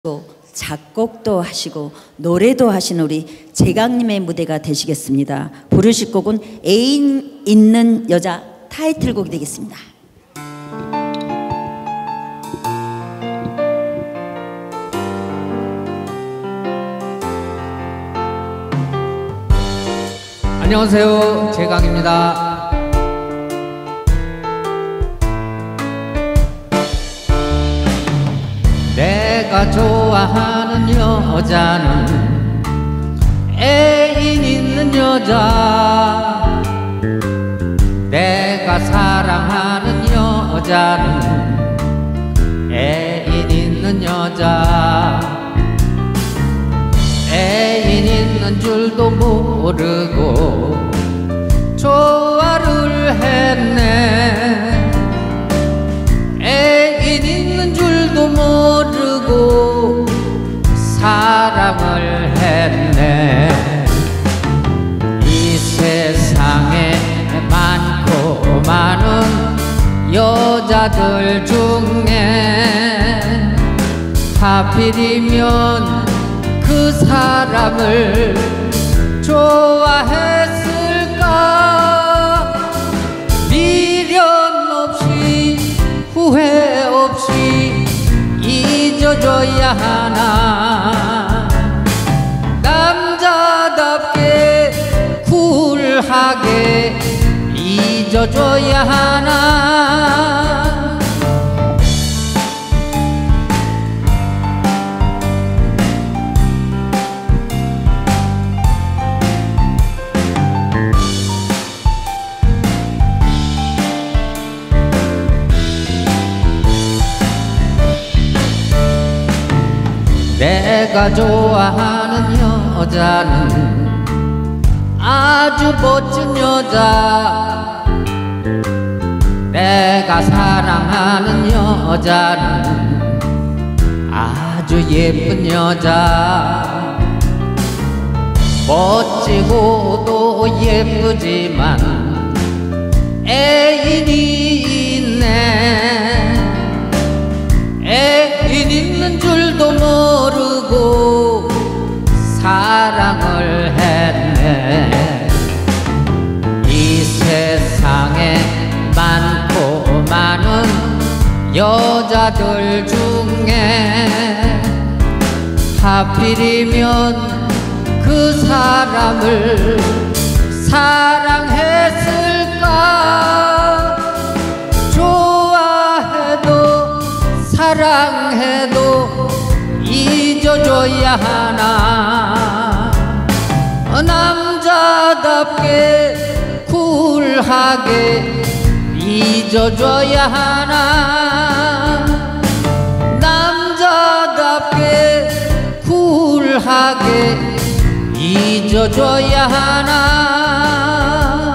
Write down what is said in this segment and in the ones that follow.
작곡도 하시고 노래도 하시는 우리 재강님의 무대가 되시겠습니다. 부르실 곡은 애인 있는 여자 타이틀곡이 되겠습니다. 안녕하세요, 재강입니다. 내가 좋아하는 여자는 애인 있는 여자, 내가 사랑하는 여자는 애인 있는 여자. 애인 있는 줄도 모르고 좋아를 했네. 애인 있는 줄도 모르고 사랑을 했네. 이 세상에 많고 많은 여자들 중에 하필이면 그 사람을 좋아했을까. 미련 없이 후회 없이 잊어줘야 하나. 남자답게 쿨하게 잊어줘야 하나. 내가 좋아하는 여자는 아주 멋진 여자, 내가 사랑하는 여자는 아주 예쁜 여자. 멋지고도 예쁘지만 애인이 있네. 애인 있는 줄도 모르고 사랑을 했네. 이 세상에 많고 많은 여자들 중에 하필이면 그 사람을 사랑했을까. 좋아해도 사랑해도 잊어줘야 하나. 남자답게 쿨하게 잊어줘야 하나. 남자답게 쿨하게 잊어줘야 하나.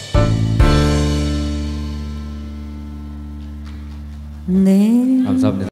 네. 감사합니다.